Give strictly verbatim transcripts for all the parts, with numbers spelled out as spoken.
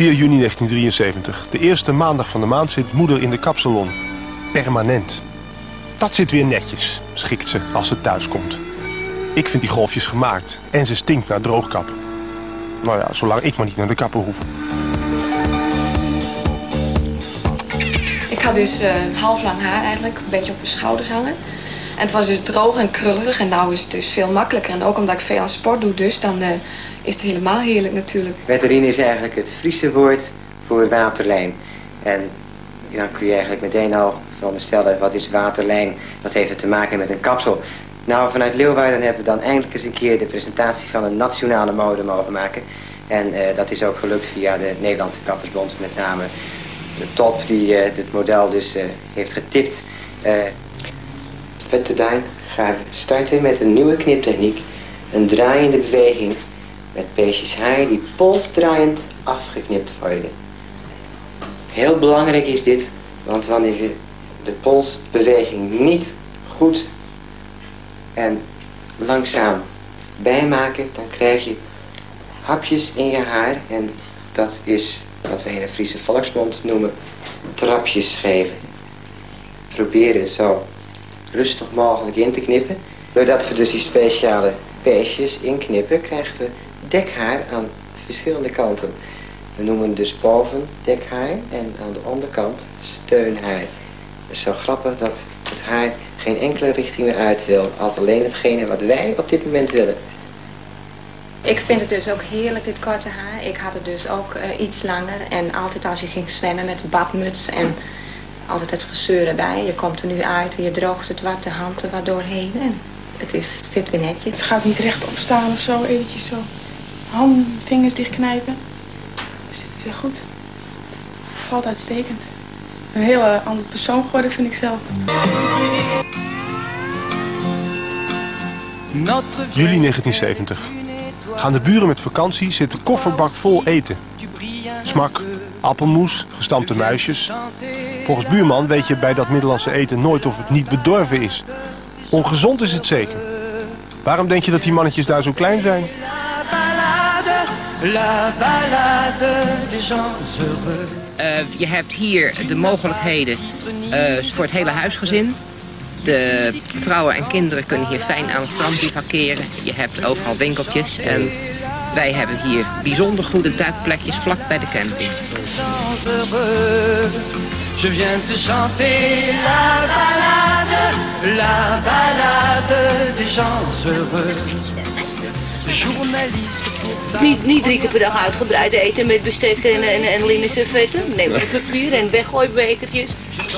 vier juni negentien drieënzeventig. De eerste maandag van de maand zit moeder in de kapsalon. Permanent. Dat zit weer netjes, schikt ze als ze thuis komt. Ik vind die golfjes gemaakt en ze stinkt naar droogkap. Nou ja, zolang ik maar niet naar de kapper hoef. Ik had dus uh, half lang haar eigenlijk, een beetje op mijn schouders hangen. En het was dus droog en krullerig en nu is het dus veel makkelijker. En ook omdat ik veel aan sport doe, dus dan uh, is het helemaal heerlijk natuurlijk. Wetterine is eigenlijk het Friese woord voor waterlijn. En dan kun je eigenlijk meteen al veronderstellen, wat is waterlijn? Dat heeft te maken met een kapsel. Nou, vanuit Leeuwarden hebben we dan eindelijk eens een keer de presentatie van een nationale mode mogen maken. En uh, dat is ook gelukt via de Nederlandse Kappersbond, met name de top die uh, dit model dus uh, heeft getipt. Uh, Met de duin gaan we starten met een nieuwe kniptechniek. Een draaiende beweging met peesjes haar die polsdraaiend afgeknipt worden. Heel belangrijk is dit, want wanneer je de polsbeweging niet goed en langzaam bijmaken, dan krijg je hapjes in je haar. En dat is wat wij in de Friese volksmond noemen trapjes geven. Probeer het zo rustig mogelijk in te knippen. Doordat we dus die speciale peesjes inknippen, krijgen we dekhaar aan verschillende kanten. We noemen het dus boven dekhaar en aan de onderkant steunhaar. Het is zo grappig dat het haar geen enkele richting meer uit wil, als alleen hetgene wat wij op dit moment willen. Ik vind het dus ook heerlijk, dit korte haar. Ik had het dus ook uh, iets langer en altijd als je ging zwemmen met badmuts en altijd het gezeur erbij. Je komt er nu uit en je droogt het wat, de hand er wat doorheen en het is, zit weer netjes. Het gaat niet rechtop staan of zo, eventjes zo. Handen, vingers dichtknijpen. Dus dit is weer goed. Het valt uitstekend. Een hele andere persoon geworden, vind ik zelf. Juli negentien zeventig. Gaan de buren met vakantie, zit de kofferbak vol eten. Smak, appelmoes, gestampte muisjes. Volgens buurman weet je bij dat Middellandse eten nooit of het niet bedorven is. Ongezond is het zeker. Waarom denk je dat die mannetjes daar zo klein zijn? Uh, je hebt hier de mogelijkheden uh, voor het hele huisgezin. De vrouwen en kinderen kunnen hier fijn aan het strand parkeren. Je hebt overal winkeltjes en wij hebben hier bijzonder goede duikplekjes vlak bij de camping. Je viens te chanter la ballade, la ballade des gens heureux. Niet, niet drie keer per dag uitgebreid eten met bestek en, en, en linnen servetten. Neem maar papier en weggooibekertjes.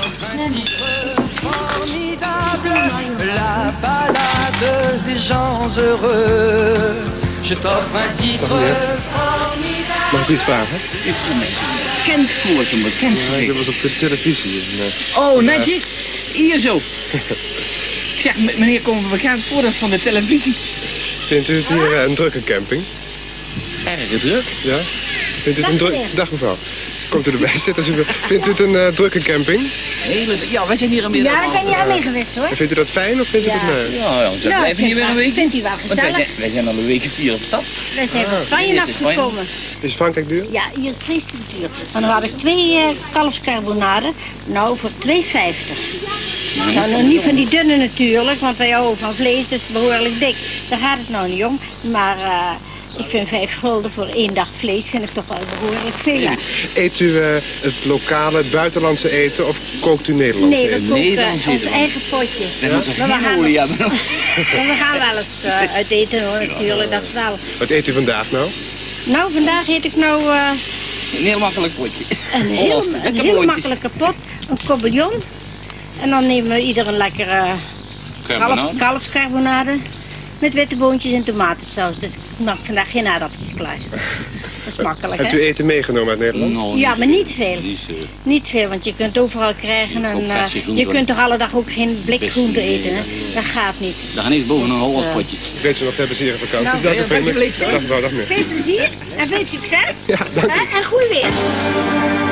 La ballade des gens heureux. Je t'offre un titre. Mag ik iets vragen? Kent voor me, kent ja, dat was op de televisie. Oh, Magic. Hier zo. Ik zeg, meneer, komen we bekend voor van de televisie. Vindt u het hier uh, een drukke camping? Erg druk. Ja? Vindt u het een drukke... Dag mevrouw. Komt u erbij zitten? U... Vindt u het een uh, drukke camping? Hele... Ja, wij zijn hier een middag. Ja, we zijn hier alleen geweest hoor. En vindt u dat fijn of vindt u ja. het nee? Ja, ja, we nou, blijven hier weer een weekje. Vindt u wel gezellig? Wij zijn, wij zijn al een weekje vier op stap. Wij zijn van ah, Spanje afgekomen. Is Frankrijk duur? Ja, hier is het vreselijk duur. Maar dan had ik twee uh, kalfscarbonade. Nou, voor twee vijftig. Nou, nou, nog niet van die dunne natuurlijk, want wij houden van vlees, dus behoorlijk dik. Daar gaat het nou niet om. Maar uh, ik vind vijf gulden voor één dag vlees vind ik toch wel behoorlijk veel. Eet u uh, het lokale, het buitenlandse eten of kookt u Nederlands eten? Nee, we eten? koken uh, ons eigen potje. Ja? Maar we gaan, olie hebben. we gaan wel eens uh, uit eten hoor, natuurlijk, dat wel. Wat eet u vandaag nou? Nou, vandaag eet ik nou... Uh, een heel makkelijk potje. Een heel, een heel makkelijke pot, een corbillon. En dan nemen we ieder een lekkere kalf, kalfscarbonade met witte boontjes en tomatensaus. Dus ik maak vandaag geen aardappeltjes klaar. Dat is makkelijk, hè? Hebt u eten meegenomen uit Nederland? No, ja, maar niet veel. Niet veel, want je kunt overal krijgen. En, uh, je kunt toch alle dag ook geen blikgroente eten, hè? Dat gaat niet. Dat gaat niet boven een Hollands potje. Ik wens u nog veel plezier in vakantie. Nou, Dank u veel. Dag mevrouw, dag meneer. Veel plezier en veel succes. Ja, dank u. En goed weer.